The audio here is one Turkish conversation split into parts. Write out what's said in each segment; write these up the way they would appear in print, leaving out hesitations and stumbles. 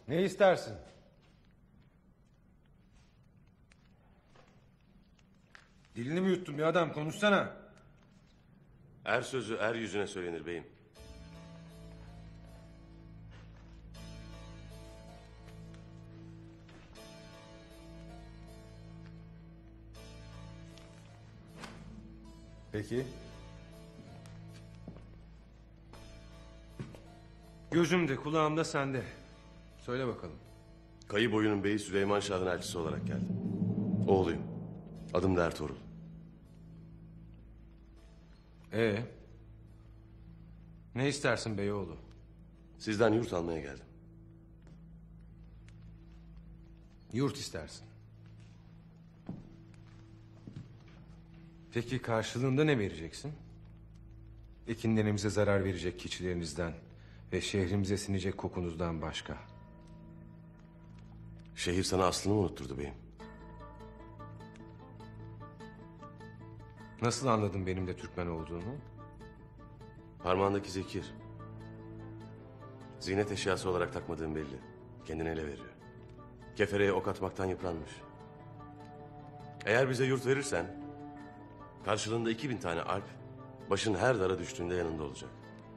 Ne istersin? Dilini mi yuttun bir adam? Konuşsana. Er sözü er yüzüne söylenir beyim. Peki. Gözümde, kulağımda sende. Söyle bakalım. Kayı boyunun beyi Süleyman Şah'ın elçisi olarak geldim. Oğluyum. Adım da Ertuğrul. Ne istersin beyoğlu? Sizden yurt almaya geldim. Yurt istersin. Peki karşılığında ne vereceksin? Ekinlerimize zarar verecek keçilerinizden ve şehrimize sinecek kokunuzdan başka. Şehir sana aslını mı unutturdu beyim? Nasıl anladın benim de Türkmen olduğumu? Parmağındaki zekir. Ziynet eşyası olarak takmadığın belli. Kendini ele veriyor. Kefereye ok atmaktan yıpranmış. Eğer bize yurt verirsen... karşılığında 2000 tane alp... başın her dara düştüğünde yanında olacak.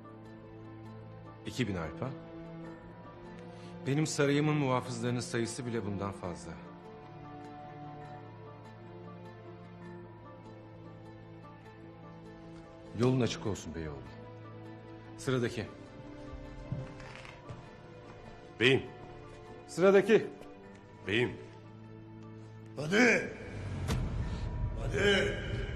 2000 arpa. Benim sarayımın muhafızlarının sayısı bile bundan fazla. Yolun açık olsun beyoğlu. Sıradaki. Beyim, Sıradaki. beyim. Hadi. Hadi.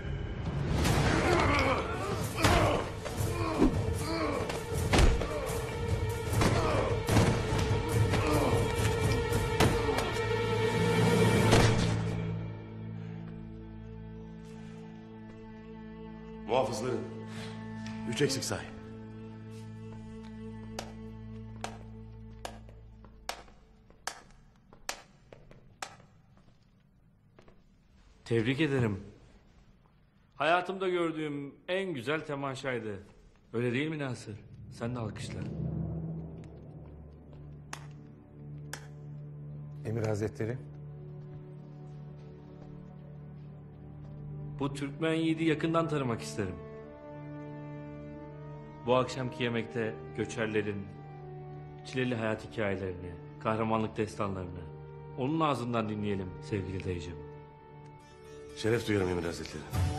Muhafızların. 3 eksik say. Tebrik ederim. Hayatımda gördüğüm en güzel temaşaydı. Öyle değil mi Nasır? Sen de alkışla. Emir Hazretleri. Bu Türkmen yiğidi yakından tanımak isterim. Bu akşamki yemekte göçerlerin çileli hayat hikayelerini, kahramanlık destanlarını onun ağzından dinleyelim sevgili dayıcığım. Şeref duyarım Emir Hazretleri.